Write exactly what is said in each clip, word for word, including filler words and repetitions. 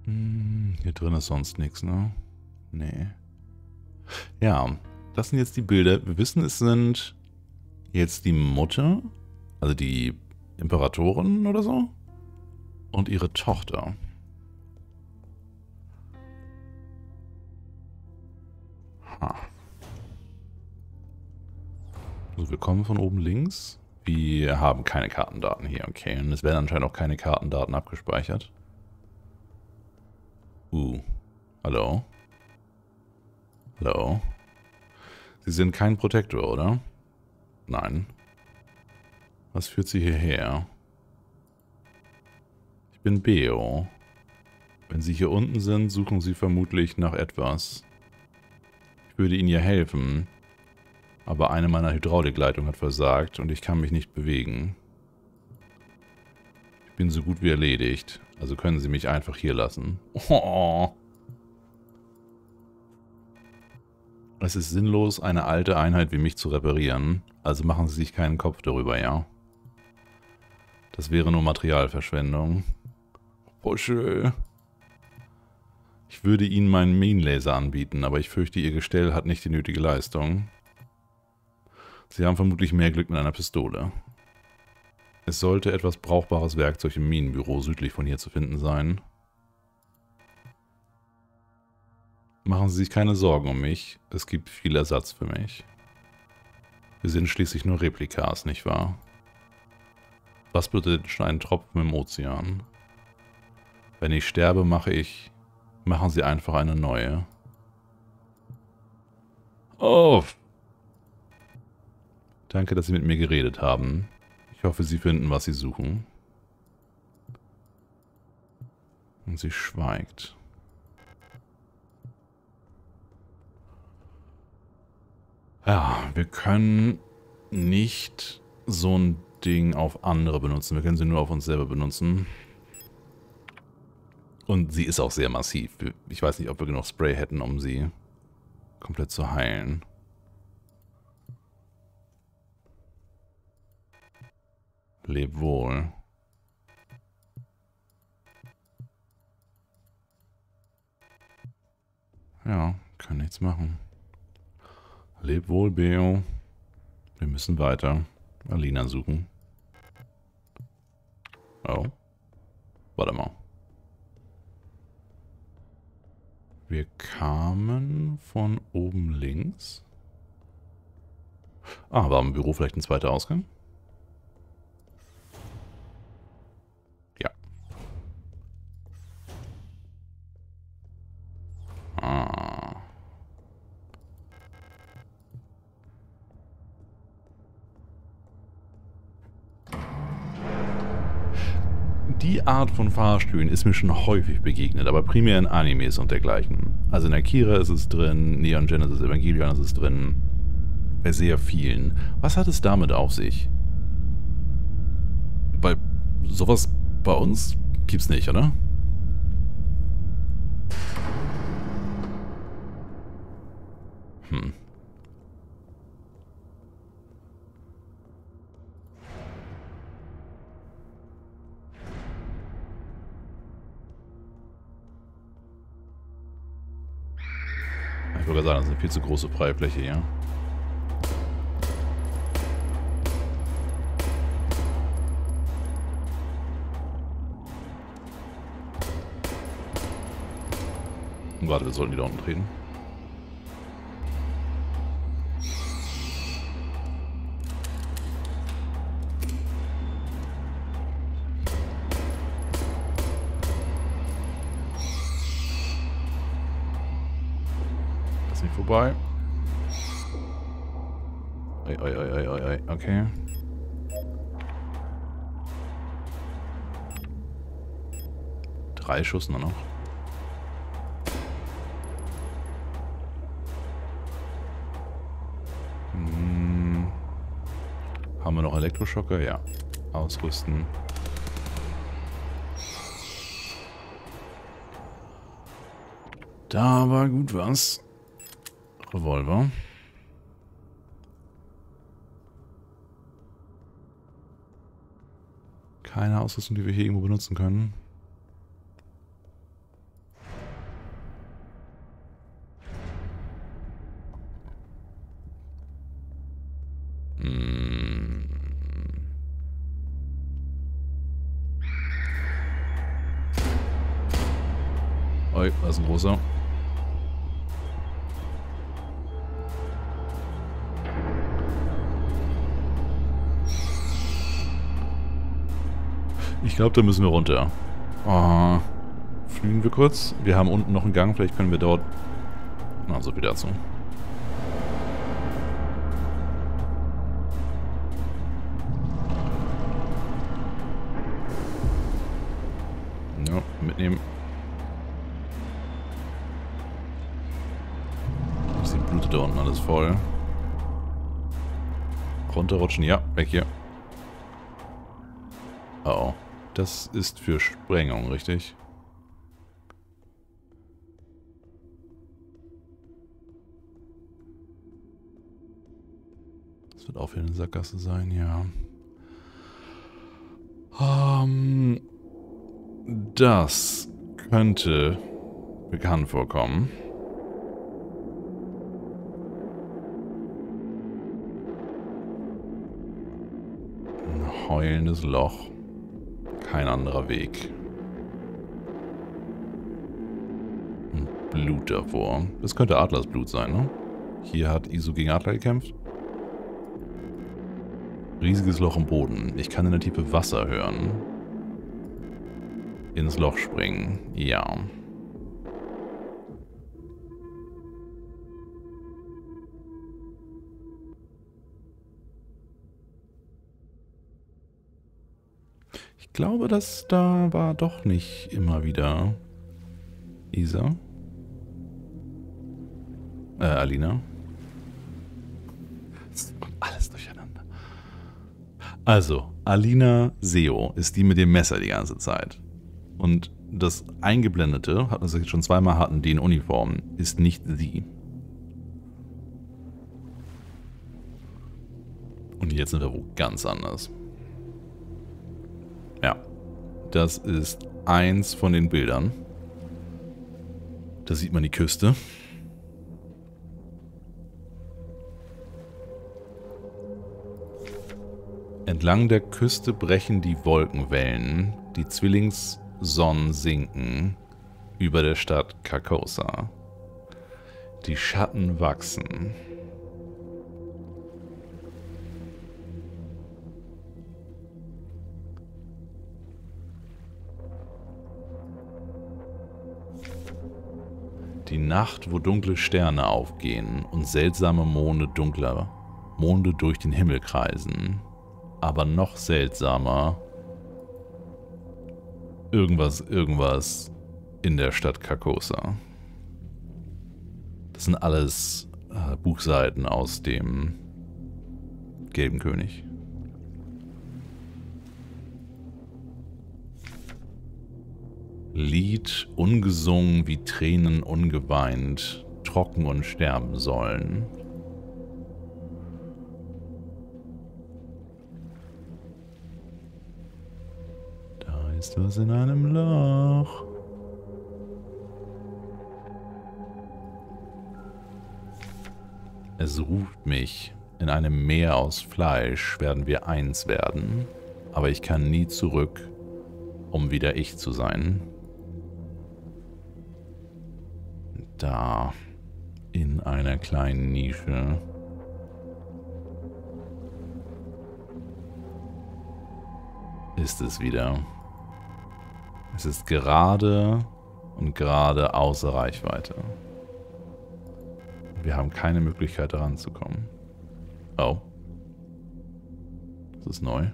Hm, hier drin ist sonst nichts, ne? Nee. Ja, das sind jetzt die Bilder. Wir wissen, es sind jetzt die Mutter, also die Imperatorin oder so, und ihre Tochter. Ha. Also wir kommen von oben links. Wir haben keine Kartendaten hier, okay. Und es werden anscheinend auch keine Kartendaten abgespeichert. Uh, hallo? Hallo? Sie sind kein Protektor, oder? Nein. Was führt Sie hierher? Ich bin Beo. Wenn Sie hier unten sind, suchen Sie vermutlich nach etwas. Ich würde Ihnen ja helfen, aber eine meiner Hydraulikleitungen hat versagt und ich kann mich nicht bewegen. Ich bin so gut wie erledigt, also können Sie mich einfach hier lassen. Oh. Es ist sinnlos, eine alte Einheit wie mich zu reparieren, also machen Sie sich keinen Kopf darüber, ja? Das wäre nur Materialverschwendung. Oh, schön. Ich würde Ihnen meinen Minenlaser anbieten, aber ich fürchte, Ihr Gestell hat nicht die nötige Leistung. Sie haben vermutlich mehr Glück mit einer Pistole. Es sollte etwas brauchbares Werkzeug im Minenbüro südlich von hier zu finden sein. Machen Sie sich keine Sorgen um mich, es gibt viel Ersatz für mich. Wir sind schließlich nur Replikas, nicht wahr? Was bedeutet schon ein Tropfen im Ozean? Wenn ich sterbe, mache ich... Machen Sie einfach eine neue. Oh! Danke, dass Sie mit mir geredet haben. Ich hoffe, Sie finden, was Sie suchen. Und sie schweigt. Ja, wir können nicht so ein Ding auf andere benutzen. Wir können sie nur auf uns selber benutzen. Und sie ist auch sehr massiv. Ich weiß nicht, ob wir genug Spray hätten, um sie komplett zu heilen. Leb wohl. Ja, kann nichts machen. Leb wohl, Beo. Wir müssen weiter. Alina suchen. Oh. Warte mal. Wir kamen von oben links. Ah, war im Büro vielleicht ein zweiter Ausgang? Ja. Ah. Die Art von Fahrstühlen ist mir schon häufig begegnet, aber primär in Animes und dergleichen. Also in Akira ist es drin, Neon Genesis Evangelion ist es drin. Bei sehr vielen. Was hat es damit auf sich? Weil sowas bei uns gibt's nicht, oder? Hm. Ich würde sagen, das ist eine viel zu große Freifläche hier. Warte, wir sollten die da unten treten. Das ist nicht vorbei. Oi, oi, oi, oi, oi, okay. Drei Schuss nur noch. Hm. Haben wir noch Elektroschocker? Ja. Ausrüsten. Da war gut was. Revolver. Keine Ausrüstung, die wir hier irgendwo benutzen können. Oi, da ist ein großer. Ich glaube, da müssen wir runter. Oh, fliegen wir kurz. Wir haben unten noch einen Gang. Vielleicht können wir dort... Na, so viel dazu. Ja, mitnehmen. Das blutet da unten alles voll. Runterrutschen. Ja, weg hier. Oh. Das ist für Sprengung, richtig? Das wird auch wieder eine Sackgasse sein, ja. Ähm, das könnte bekannt vorkommen. Ein heulendes Loch. Kein anderer Weg. Und Blut davor. Das könnte Adlersblut sein, ne? Hier hat Isu gegen Adler gekämpft. Riesiges Loch im Boden. Ich kann in der Tiefe Wasser hören. Ins Loch springen. Ja. Ich glaube, dass da war doch nicht immer wieder Isa. Äh, Alina. Das kommt alles durcheinander. Also, Alina Seo ist die mit dem Messer die ganze Zeit. Und das Eingeblendete, was wir jetzt schon zweimal hatten, die in Uniform, ist nicht sie. Und jetzt sind wir wo ganz anders. Ja, das ist eins von den Bildern. Da sieht man die Küste. Entlang der Küste brechen die Wolkenwellen, die Zwillingssonnen sinken über der Stadt Carcosa. Die Schatten wachsen. Die Nacht, wo dunkle Sterne aufgehen und seltsame Monde dunkler Monde durch den Himmel kreisen. Aber noch seltsamer. Irgendwas, irgendwas in der Stadt Carcosa. Das sind alles äh, Buchseiten aus dem Gelben König. Lied ungesungen wie Tränen ungeweint, trocken und sterben sollen. Da ist was in einem Loch. Es ruft mich. In einem Meer aus Fleisch werden wir eins werden, aber ich kann nie zurück, um wieder ich zu sein. Da, in einer kleinen Nische, ist es wieder. Es ist gerade und gerade außer Reichweite. Wir haben keine Möglichkeit, daran zu kommen. Oh. Das ist neu.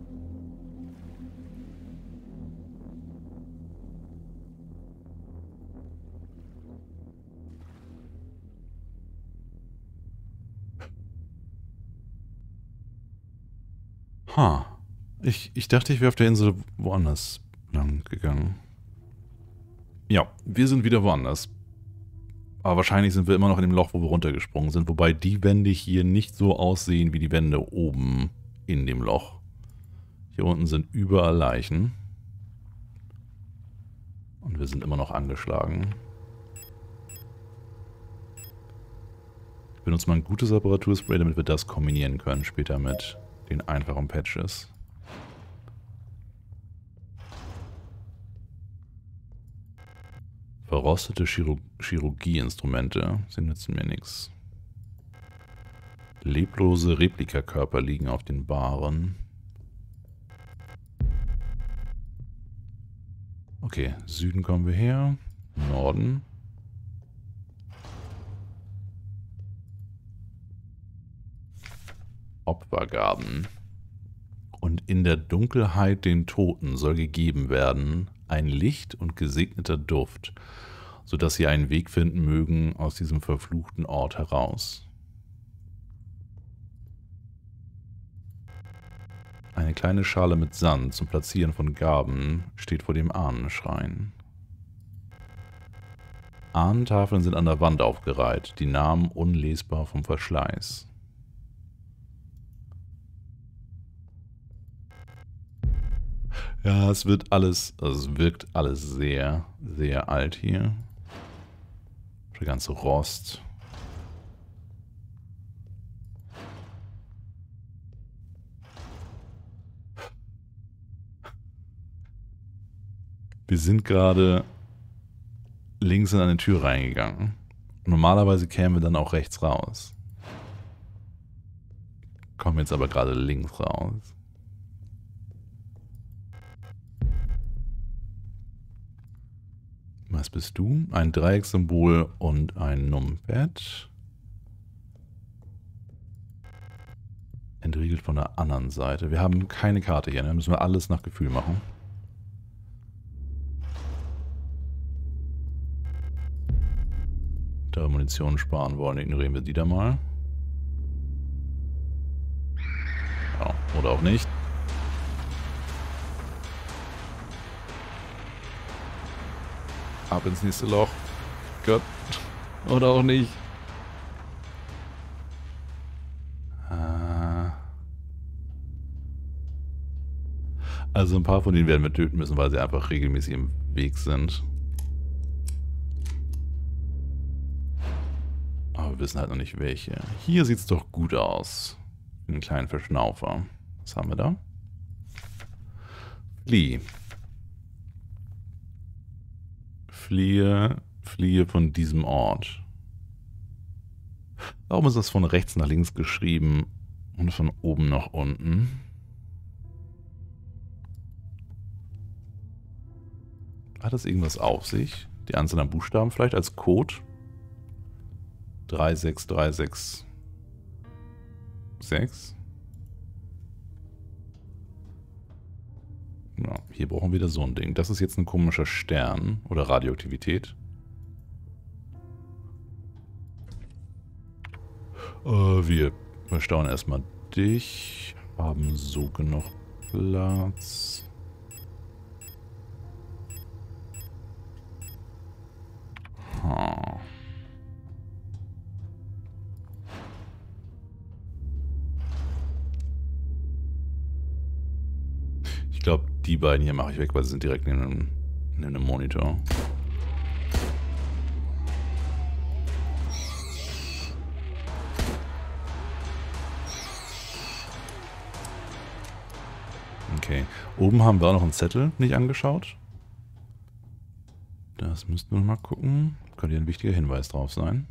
Ha. Ich, ich dachte, ich wäre auf der Insel woanders lang gegangen. Ja, wir sind wieder woanders. Aber wahrscheinlich sind wir immer noch in dem Loch, wo wir runtergesprungen sind. Wobei die Wände hier nicht so aussehen wie die Wände oben in dem Loch. Hier unten sind überall Leichen. Und wir sind immer noch angeschlagen. Ich benutze mal ein gutes Reparaturspray, damit wir das kombinieren können später mit den einfachen Patches. Verrostete Chirurg Chirurgieinstrumente. Sie nützen mir nichts. Leblose Replikakörper liegen auf den Baren. Okay, Süden kommen wir her. Norden. Opfergaben. Und in der Dunkelheit den Toten soll gegeben werden ein Licht und gesegneter Duft, sodass sie einen Weg finden mögen aus diesem verfluchten Ort heraus. Eine kleine Schale mit Sand zum Platzieren von Gaben steht vor dem Ahnenschrein. Ahnentafeln sind an der Wand aufgereiht, die Namen unlesbar vom Verschleiß. Ja, es wird alles, also es wirkt alles sehr, sehr alt hier. Der ganze Rost. Wir sind gerade links in eine Tür reingegangen. Normalerweise kämen wir dann auch rechts raus. Kommen jetzt aber gerade links raus. Was bist du? Ein Dreieckssymbol und ein Numpad. Entriegelt von der anderen Seite. Wir haben keine Karte hier, ne? Müssen wir alles nach Gefühl machen. Da wir Munition sparen wollen, ignorieren wir die da mal. Ja, oder auch nicht. Ab ins nächste Loch. Gott. Oder auch nicht. Also ein paar von denen werden wir töten müssen, weil sie einfach regelmäßig im Weg sind. Aber wir wissen halt noch nicht welche. Hier sieht es doch gut aus. Einen kleinen Verschnaufer. Was haben wir da? Flieh. Fliehe, fliehe von diesem Ort. Warum ist das von rechts nach links geschrieben und von oben nach unten? Hat das irgendwas auf sich? Die Anzahl an Buchstaben vielleicht als Code? drei sechs drei sechs sechs. Ja, hier brauchen wir wieder so ein Ding. Das ist jetzt ein komischer Stern oder Radioaktivität. Äh, wir verstauen erstmal dich. Haben so genug Platz. Hm. Ich glaube, die beiden hier mache ich weg, weil sie sind direkt neben einem, neben einem Monitor. Okay. Oben haben wir auch noch einen Zettel nicht angeschaut. Das müssten wir mal gucken. Könnte hier ein wichtiger Hinweis drauf sein.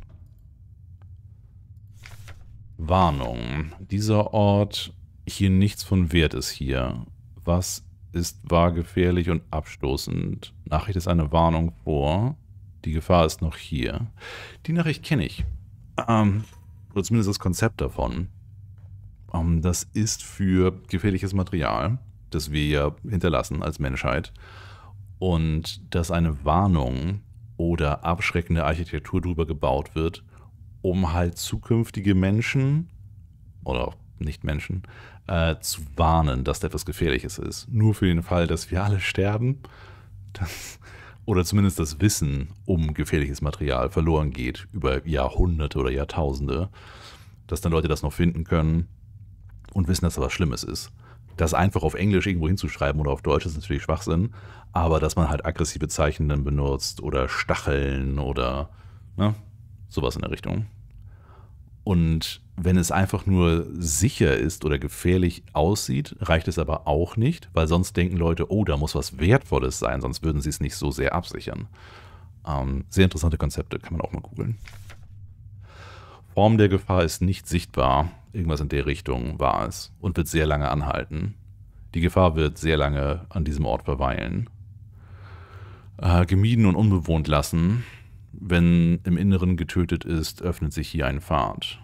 Warnung. Dieser Ort hier nichts von Wert ist hier. Was ist wahr gefährlich und abstoßend? Nachricht ist eine Warnung vor. Die Gefahr ist noch hier. Die Nachricht kenne ich. Ähm, oder zumindest das Konzept davon. Ähm, das ist für gefährliches Material, das wir ja hinterlassen als Menschheit. Und dass eine Warnung oder abschreckende Architektur drüber gebaut wird, um halt zukünftige Menschen oder auch Nicht-Menschen äh, zu warnen, dass da etwas Gefährliches ist. Nur für den Fall, dass wir alle sterben. Das, oder zumindest das Wissen um gefährliches Material verloren geht über Jahrhunderte oder Jahrtausende. Dass dann Leute das noch finden können und wissen, dass da was Schlimmes ist. Das einfach auf Englisch irgendwo hinzuschreiben oder auf Deutsch ist natürlich Schwachsinn, aber dass man halt aggressive Zeichen benutzt oder Stacheln oder ne, sowas in der Richtung. Und wenn es einfach nur sicher ist oder gefährlich aussieht, reicht es aber auch nicht, weil sonst denken Leute, oh, da muss was Wertvolles sein, sonst würden sie es nicht so sehr absichern. Ähm, sehr interessante Konzepte, kann man auch mal googeln. Form der Gefahr ist nicht sichtbar. Irgendwas in der Richtung war es. Und wird sehr lange anhalten. Die Gefahr wird sehr lange an diesem Ort verweilen. Äh, gemieden und unbewohnt lassen. Wenn im Inneren getötet ist, öffnet sich hier ein Pfad.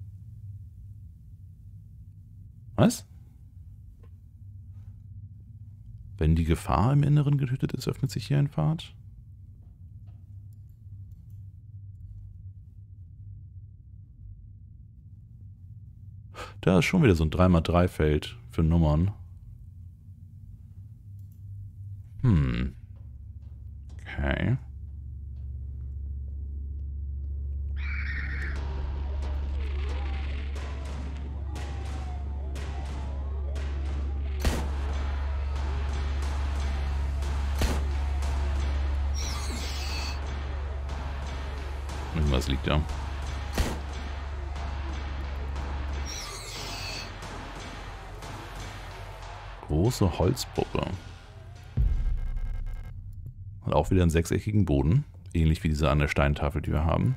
Was? Wenn die Gefahr im Inneren getötet ist, öffnet sich hier ein Pfad? Da ist schon wieder so ein drei mal drei Feld für Nummern. Hm. Okay. Irgendwas liegt da. Große Holzpuppe. Hat auch wieder einen sechseckigen Boden. Ähnlich wie diese an der Steintafel, die wir haben.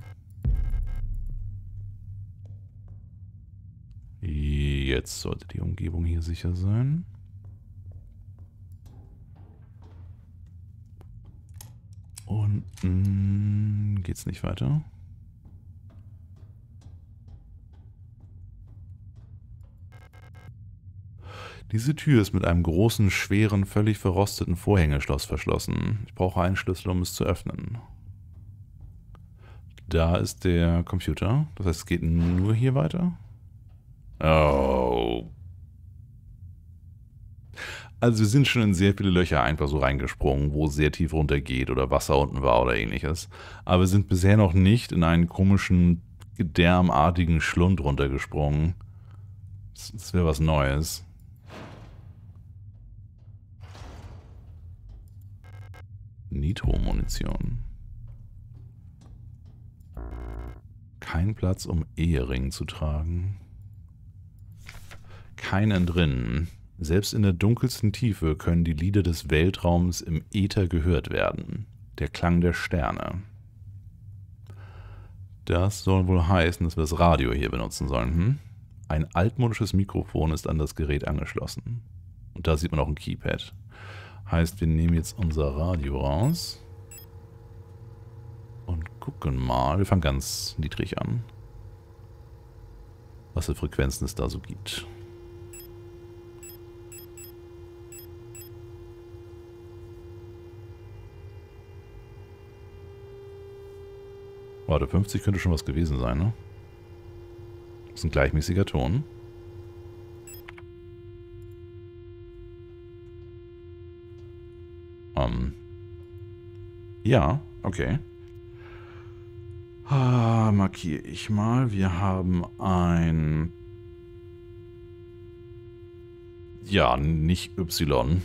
Jetzt sollte die Umgebung hier sicher sein. Unten geht's nicht weiter. Diese Tür ist mit einem großen, schweren, völlig verrosteten Vorhängeschloss verschlossen. Ich brauche einen Schlüssel, um es zu öffnen. Da ist der Computer. Das heißt, es geht nur hier weiter. Oh. Also wir sind schon in sehr viele Löcher einfach so reingesprungen, wo es sehr tief runter geht oder Wasser unten war oder ähnliches. Aber wir sind bisher noch nicht in einen komischen, gedärmartigen Schlund runtergesprungen. Das wäre was Neues. Nitro-Munition. Kein Platz, um Ehering zu tragen. Keinen drin. Selbst in der dunkelsten Tiefe können die Lieder des Weltraums im Äther gehört werden. Der Klang der Sterne. Das soll wohl heißen, dass wir das Radio hier benutzen sollen. Hm? Ein altmodisches Mikrofon ist an das Gerät angeschlossen. Und da sieht man auch ein Keypad. Heißt, wir nehmen jetzt unser Radio raus. Und gucken mal. Wir fangen ganz niedrig an. Was für Frequenzen es da so gibt. Warte, fünfzig könnte schon was gewesen sein, ne? Das ist ein gleichmäßiger Ton. Um. Ja, okay. Ah, markiere ich mal. Wir haben ein... Ja, nicht Y.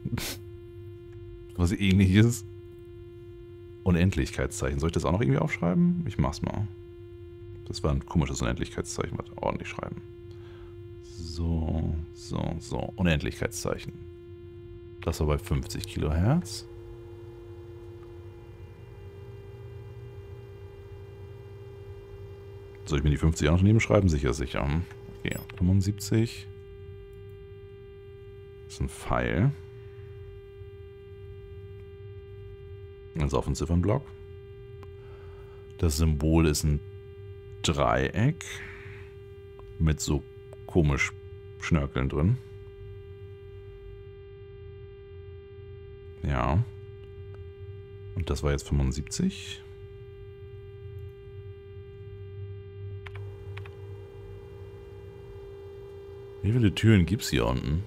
Was ähnliches. Unendlichkeitszeichen. Soll ich das auch noch irgendwie aufschreiben? Ich mach's mal. Das war ein komisches Unendlichkeitszeichen. Warte, ordentlich schreiben. So, so, so. Unendlichkeitszeichen. Das war bei fünfzig Kilohertz. Soll ich mir die fünfzig auch noch neben schreiben? Sicher, sicher. Okay, fünfundsiebzig. Das ist ein Pfeil. Also auf dem Ziffernblock. Das Symbol ist ein Dreieck mit so komisch Schnörkeln drin. Ja. Und das war jetzt fünfundsiebzig. Wie viele Türen gibt es hier unten?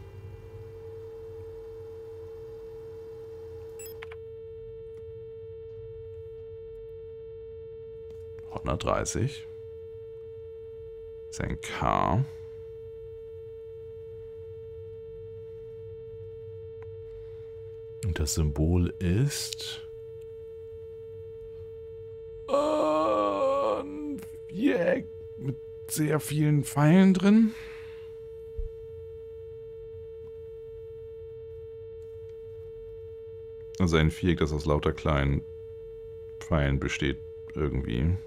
hundertdreißig. Das ist ein K. Und das Symbol ist... ein Viereck mit sehr vielen Pfeilen drin. Also ein Viereck, das aus lauter kleinen Pfeilen besteht irgendwie.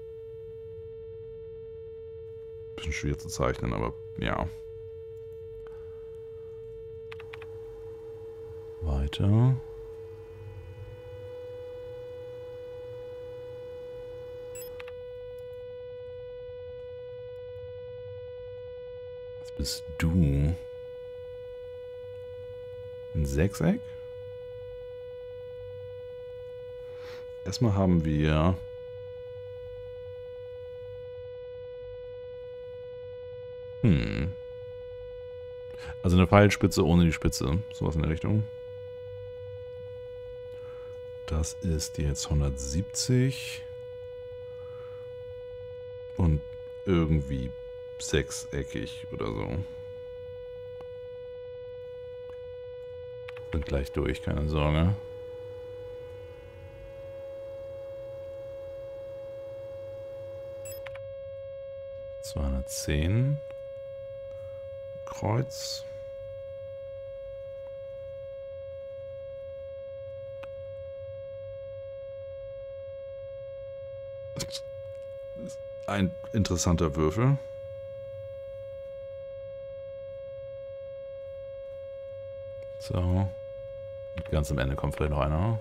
Bisschen schwer zu zeichnen, aber ja. Weiter. Was bist du? Ein Sechseck? Erstmal haben wir Hm. Also eine Pfeilspitze ohne die Spitze. Sowas in der Richtung. Das ist jetzt hundertsiebzig. Und irgendwie sechseckig oder so. Bin gleich durch, keine Sorge. zweihundertzehn. Kreuz. Ein interessanter Würfel. So. Und ganz am Ende kommt vielleicht noch einer.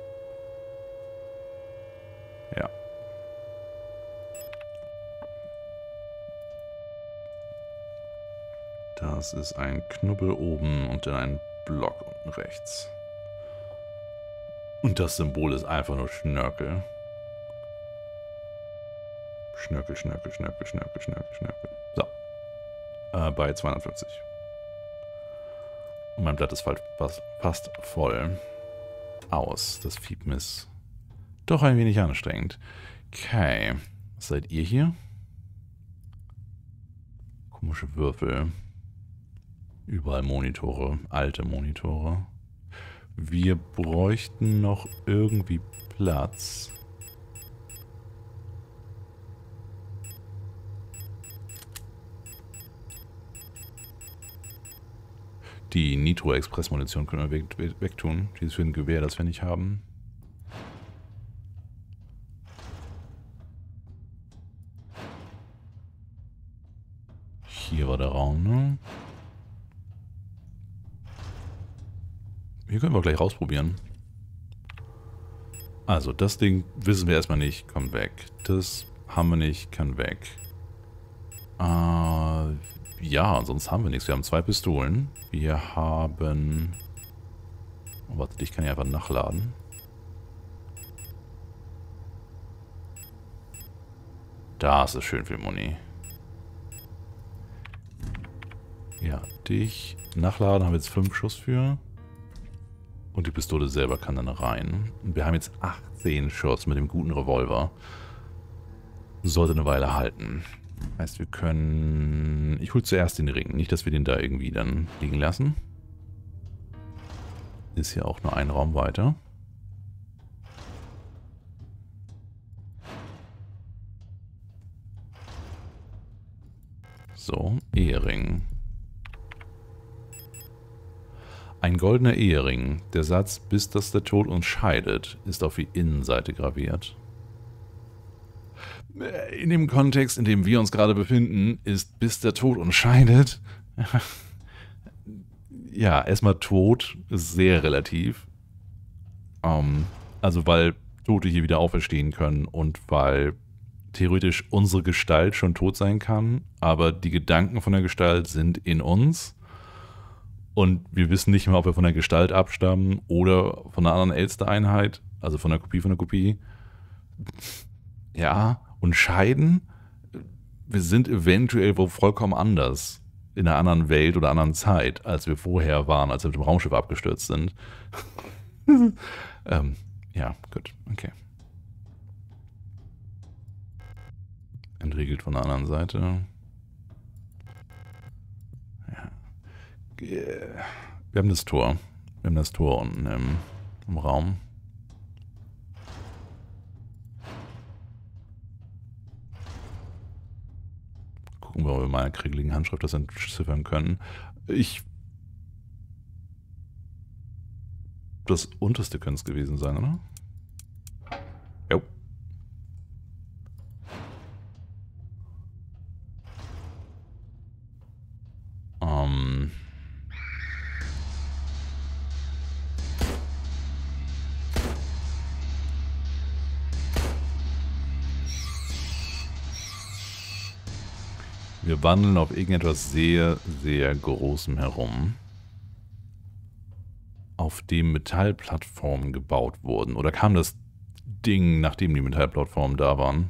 Ja. Das ist ein Knubbel oben und dann ein Block unten rechts. Und das Symbol ist einfach nur Schnörkel. Schnörkel, Schnörkel, Schnörkel, Schnörkel, Schnörkel, Schnörkel. So. Äh, bei zweihundertfünfzig. Und mein Blatt ist fast, fast voll. Aus. Das Fiepen ist doch ein wenig anstrengend. Okay. Was seid ihr hier? Komische Würfel. Überall Monitore. Alte Monitore. Wir bräuchten noch irgendwie Platz. Die Nitro-Express-Munition können wir weg, weg, wegtun. Die ist für ein Gewehr, das wir nicht haben. Hier war der Raum, ne? Hier können wir gleich rausprobieren. Also, das Ding wissen wir erstmal nicht, kommt weg. Das haben wir nicht, kann weg. Äh... Ja, sonst haben wir nichts. Wir haben zwei Pistolen. Wir haben... Oh, warte, ich kann ja einfach nachladen. Das ist schön viel Muni. Ja, dich nachladen haben wir jetzt fünf Schuss für. Und die Pistole selber kann dann rein. Und wir haben jetzt achtzehn Schuss mit dem guten Revolver. Sollte eine Weile halten. Heißt, wir können... Ich hole zuerst den Ring. Nicht, dass wir den da irgendwie dann liegen lassen. Ist hier auch nur ein Raum weiter. So, Ehering. Ein goldener Ehering. Der Satz, bis dass der Tod uns scheidet, ist auf die Innenseite graviert. In dem Kontext, in dem wir uns gerade befinden, ist bis der Tod uns scheidet. Ja, erstmal Tod ist sehr relativ. Um, also weil Tote hier wieder auferstehen können und weil theoretisch unsere Gestalt schon tot sein kann, aber die Gedanken von der Gestalt sind in uns. Und wir wissen nicht mehr, ob wir von der Gestalt abstammen oder von einer anderen Elster-Einheit, also von der Kopie von der Kopie. Ja, und scheiden, wir sind eventuell wo vollkommen anders, in einer anderen Welt oder anderen Zeit, als wir vorher waren, als wir mit dem Raumschiff abgestürzt sind. ähm, ja, gut, okay. Entriegelt von der anderen Seite. Ja. Wir haben das Tor. Wir haben das Tor unten im, im Raum. Gucken wir, ob wir mal in der kriegeligen Handschrift das entziffern können. Ich... Das unterste könnte es gewesen sein, oder? Jo. Wir wandeln auf irgendetwas sehr, sehr Großem herum, auf dem Metallplattformen gebaut wurden. Oder kam das Ding, nachdem die Metallplattformen da waren?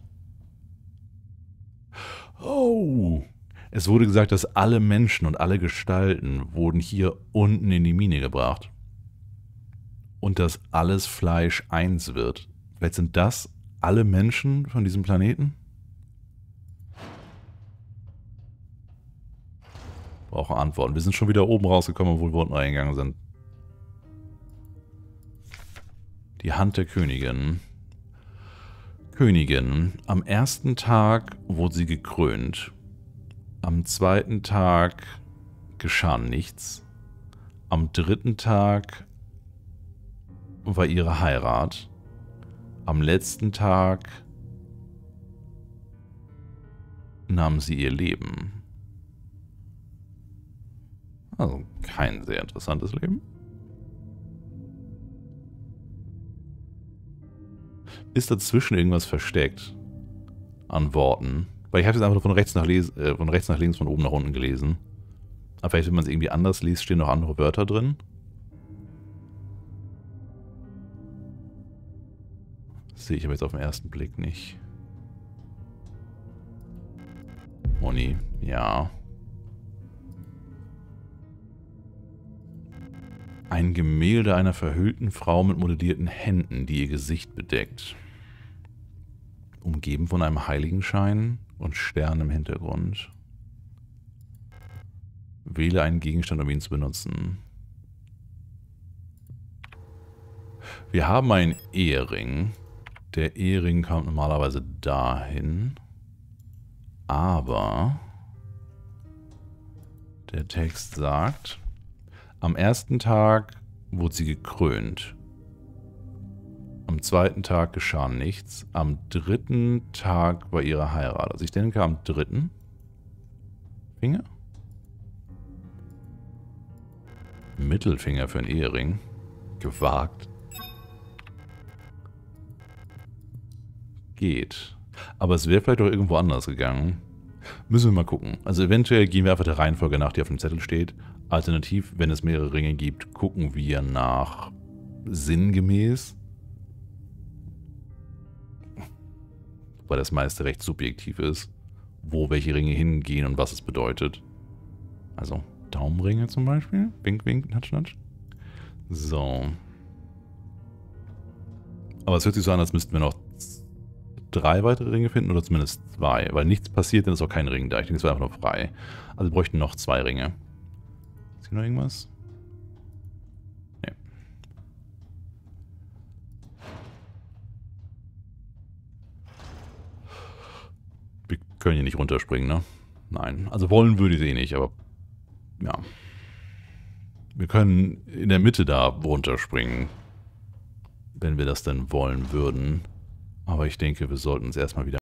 Oh! Es wurde gesagt, dass alle Menschen und alle Gestalten wurden hier unten in die Mine gebracht. Und dass alles Fleisch eins wird. Vielleicht sind das alle Menschen von diesem Planeten? Brauchen Antworten. Wir sind schon wieder oben rausgekommen, obwohl wir unten reingegangen sind. Die Hand der Königin. Königin. Am ersten Tag wurde sie gekrönt. Am zweiten Tag geschah nichts. Am dritten Tag war ihre Heirat. Am letzten Tag nahm sie ihr Leben. Also kein sehr interessantes Leben. Ist dazwischen irgendwas versteckt an Worten? Weil ich habe es einfach nur von rechts nach les äh, von rechts nach links, von oben nach unten gelesen. Aber vielleicht, wenn man es irgendwie anders liest, stehen noch andere Wörter drin. Das sehe ich aber jetzt auf den ersten Blick nicht. Moni, ja. Ein Gemälde einer verhüllten Frau mit modellierten Händen, die ihr Gesicht bedeckt. Umgeben von einem Heiligenschein und Sternen im Hintergrund. Wähle einen Gegenstand, um ihn zu benutzen. Wir haben einen Ehering. Der Ehering kommt normalerweise dahin. Aber der Text sagt, am ersten Tag wurde sie gekrönt. Am zweiten Tag geschah nichts. Am dritten Tag war ihre Heirat. Also ich denke am dritten Finger? Mittelfinger für einen Ehering. Gewagt. Geht. Aber es wäre vielleicht auch irgendwo anders gegangen. Müssen wir mal gucken. Also eventuell gehen wir einfach der Reihenfolge nach, die auf dem Zettel steht. Alternativ, wenn es mehrere Ringe gibt, gucken wir nach sinngemäß. Weil das meiste recht subjektiv ist, wo welche Ringe hingehen und was es bedeutet. Also Daumenringe zum Beispiel. Wink, wink, natsch, natsch. So. Aber es hört sich so an, als müssten wir noch drei weitere Ringe finden oder zumindest zwei. Weil nichts passiert, dann ist auch kein Ring da. Ich denke, es war einfach nur frei. Also wir bräuchten noch zwei Ringe. Ist hier noch irgendwas? Nee. Wir können hier nicht runterspringen, ne? Nein. Also wollen würde ich eh nicht, aber ja. Wir können in der Mitte da runterspringen, wenn wir das denn wollen würden. Aber ich denke, wir sollten uns erstmal wieder